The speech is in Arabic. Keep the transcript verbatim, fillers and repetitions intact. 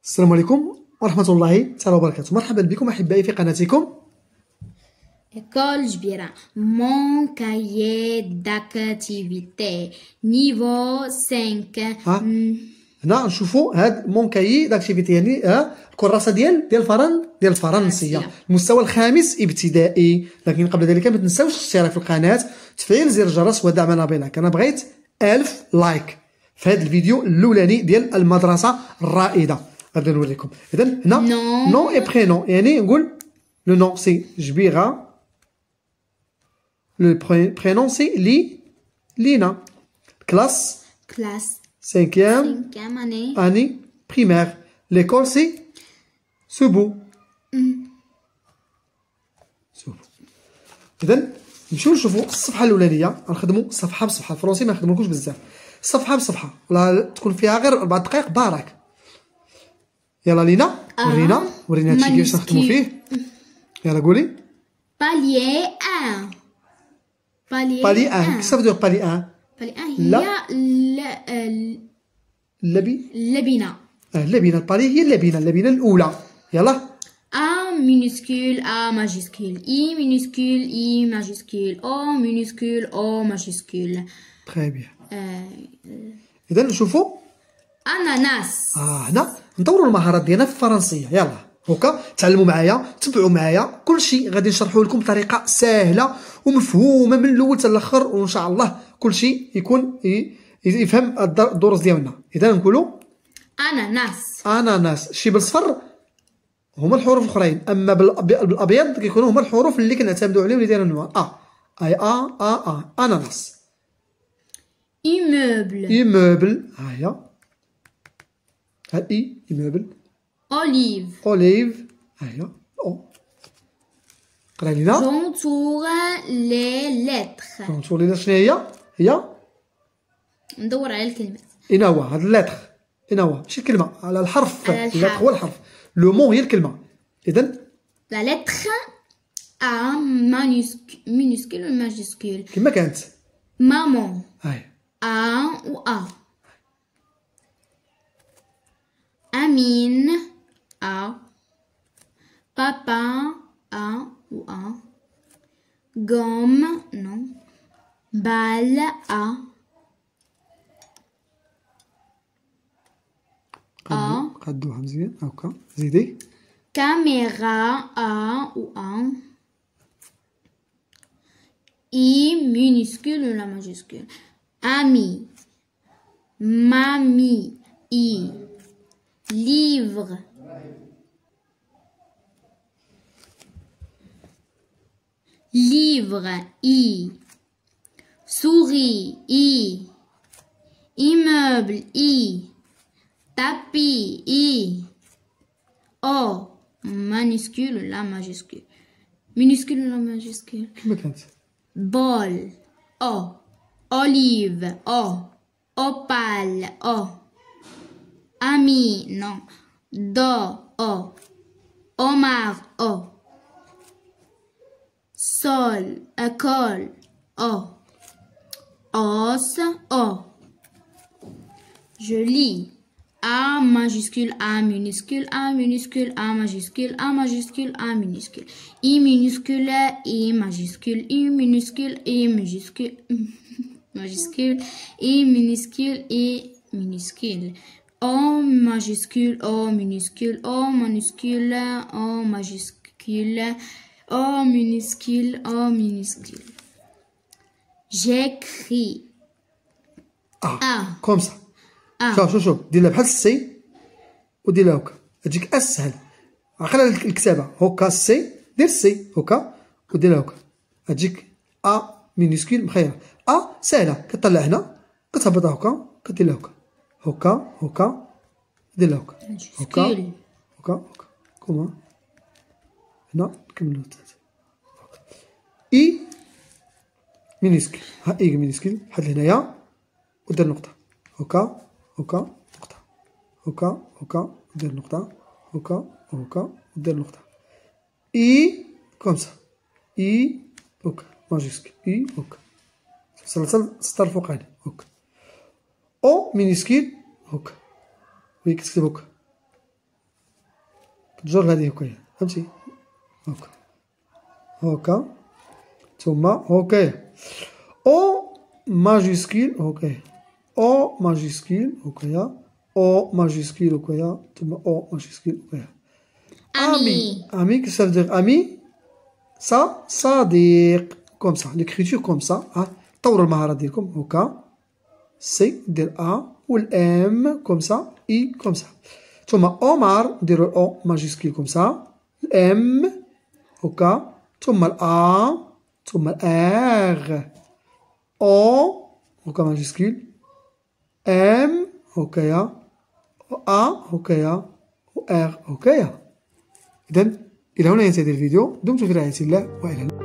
السلام عليكم ورحمة الله تعالى وبركاته. مرحبا بكم أحبائي في قناتكم École Jbira. Mon cahier d'activité niveau cinq. ها هنا نشوفوا هاد مون كايي داكتيفيتي، يعني ها الكراسة ديال ديال الفرن ديال الفرنسية، المستوى الخامس ابتدائي. لكن قبل ذلك ما تنساوش الاشتراك في القناة، تفعيل زر الجرس ودعمنا بلايك. أنا بغيت ألف لايك في هذا الفيديو الأولاني ديال المدرسة الرائدة. غادي نوريكم. إذا هنا نون إي برينون، يعني نقول لو نون سي جبيرة، le prénom c'est Li, Lina. Classe, Classe cinquième, cinquième année. année primaire. L'école c'est Soubou. Soubou. إذا نمشيو نشوفوا الصفحة الأولانية، غنخدموا صفحة بصفحة. الفرنسي ما نخدمولكوش بزاف، صفحة بصفحة ولا تكون فيها غير أربع دقائق بارك. يلا لينا ورينا ورينا هادشي كيفاش نخدموا فيه. يلا قولي. Palier un. Palier بالي ان. كيف تدير بالي ان؟ Palier un هي اللبي اللبنة. اه اللبنة. البالي هي اللبنة، اللبنة الأولى. يلا. A minuscule, A majuscule, I minuscule, I majuscule, O minuscule, O majuscule. تري بيان. euh, إذا نشوفوا Ananas. اه هنا نطوروا المهارات ديالنا في الفرنسية. يلا هكا تعلموا معايا، تبعوا معايا، كل شيء غادي نشرحوه لكم بطريقة سهلة ومفهومة من الأول حتى الآخر، وإن شاء الله كل شيء يكون يفهم الدروس ديالنا. إذا نقولوا Ananas. أناناس. الشيء بالصفر هما الحروف الأخرين، أما بالأبيض كيكونوا هما الحروف اللي كنعتمدوا عليهم اللي دايرين النوار. أ أي أ أ أ أناناس. Immeuble. إيموبل. ها هي ها إي إيموبل. Olive. أوليف. ها هي أو. قرا لينا. J'entoure les lettres. نشوفوا لينا شنو هي. هي ندور على الكلمات. إين هو هاد اللتر، إين هو ماشي الكلمة، على الحرف. على الحرف. اللتر هو الحرف، لو مون هي الكلمة. إذا La lettre A minuscule, minuscule ou majuscule. كما كانت. Maman. هاي A ou A. Amine. A. Papa. A ou A. Gomme. Non. Balle. A. A. قادوها مزيان هاكا. زيدي. Caméra. A ou A. I minuscule ou la majuscule. Ami. Mamie. I. Livre. Livre. I. Souris. I. Immeuble. I. Tapis. I. O. Minuscule ou la majuscule. Minuscule ou la majuscule. كما كانت. Bol. O. Olive. O. Opale. O. Ami. Non. Do. O. Omar. O. Sol. École. O. Os. O. Je lis. A majuscule, A minuscule, A minuscule, A majuscule, A majuscule, A minuscule. I minuscule, I majuscule, I minuscule, I majuscule, majuscule, I minuscule, I minuscule. O majuscule, O minuscule, O minuscule, O majuscule, O minuscule, O minuscule. J'écris. اه A. كومسا. A. شوف شوف شوف ديرها بحال السي وديرها هكا، تجيك اسهل. عقل الكتابة هكا السي، دير السي هكا وديرها هكا، تجيك ا مينيسكول مخيرة. ا سهلة، كطلع هنا كتهبطها هكا كديرها هكا هكا هكا ديرها هكا هكا هكا هكا كوما هنا نكملو الثلاثة. اي مينيسكول. ها اي مينيسكول حد هنايا ودير نقطة هكا هكا نقطة هكا هكا ودير نقطة هكا هكا ودير نقطة. اي كومسا اي هكا ماجيسكول اي هكا سلسلة السطر الفوقاني هكا. او مينيسكول هكا وهي كتكتب هكا تجر هذه هكايا فهمتي هكا هكا ثم هكايا او ماجيسكيل هكايا او ماجيسكيل هكايا او ماجيسكيل هكايا ثم او ماجيسكيل هكايا. Ami. Ami, qu'est-ce que ça veut dire ami? Ça, صديق. Comme ça, l'écriture comme ça. ها طوروا المهارة ديالكم هكا. سي دير ا والام comme ça. اي comme ça. ثم عمر نديرو او ماجيسكيل comme ça. الام هكا ثم الأ ثم الآغ أو هكا ماجيسكيل ام هكايا أ هكايا وآغ هكايا. إذن إلى هنا ينتهي الفيديو. دمتم في رعاية الله وإلى اللقاء.